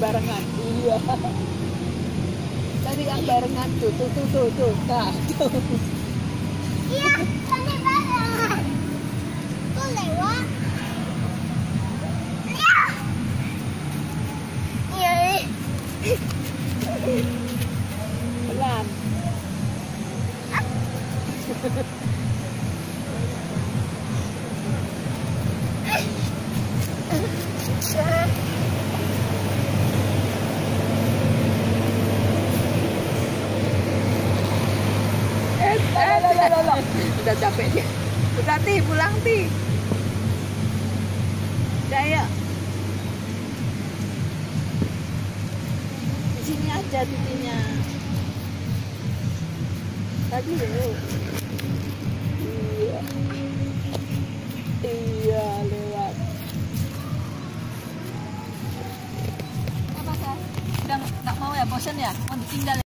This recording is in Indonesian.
barengan. Iya. Tadi yang barengan tuh, Kak. Iya, tadi bareng. Tuh lewat. Iya. Iya. Pelan. Udah capek dia. Udah Ti, pulang Ti. Udah ya. Di sini aja titiknya. Tadi yuk. Iya. Iya, lewat. Apa, Kak? Udah nggak mau ya, bosan ya? Mau ditinggal.